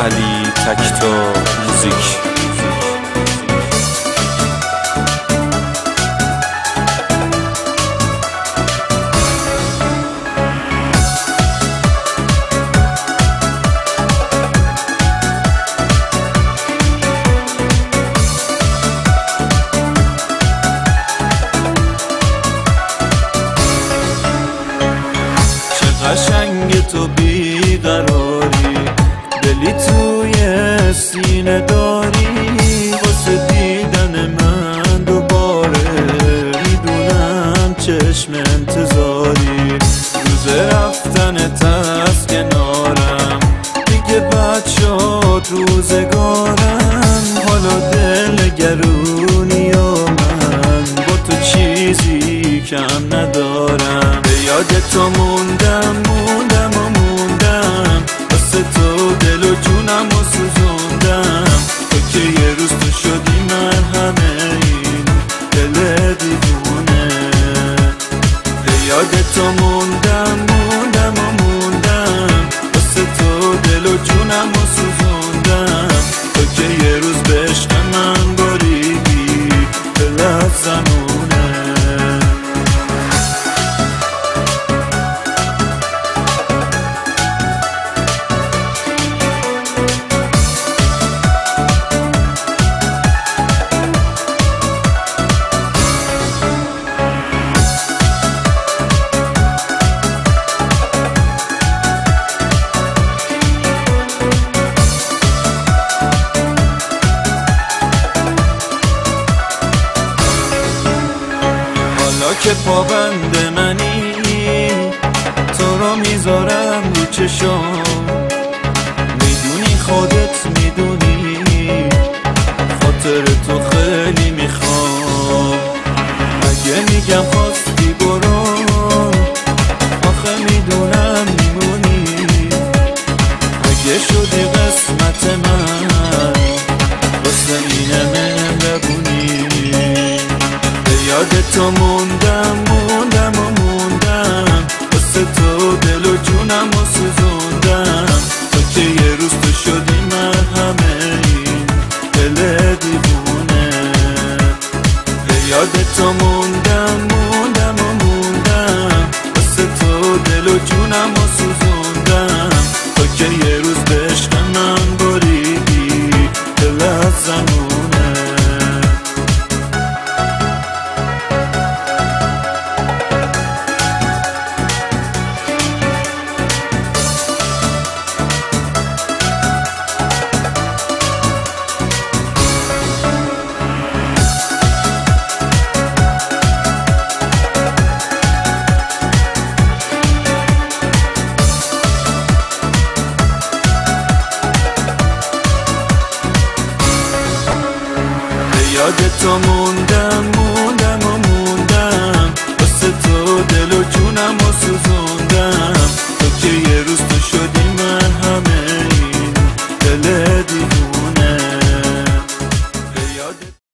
علی تکتا موزیک. قشنگ تو بیقراری، دلی توی سینه داری، واسه دیدن من دوباره میدونم چشم انتظاری. روز رفتنت از کنارم دیگه بد شد روزگارم، حالا دل نگرونی و من با تو چیزی کم ندارم. به یاد تو موندم واسه تو دل و جونم و سوزوندم. تو که یه روز تو شدی مرهم این دل دیوونه. به یاد تو موندم واسه تو دل و جونم و سوزوندم. تو که یه روز به عشق من بریدی دل از زمونه. که پابند منی تو رو میذارم رو چشام، میدونی خودت میدونی خاطر تو خیلی میخوام. اگه میگم خواستی برو آخه میدونم میمونی. اگه شدی قسمت من واسه اینه مهربونی. به یاد تو موندم واسه تو دل و جونم و سوزوندم. تو که یه روز تو شدی مرهم این دل دیوونه. به یاد تو موندم واسه تو دل و جونم و سوزوندم. تو که یه روز به عشق من بریدی دل از زمونه. یاد تو موندم واسه تو دل و جونم و سوزوندم.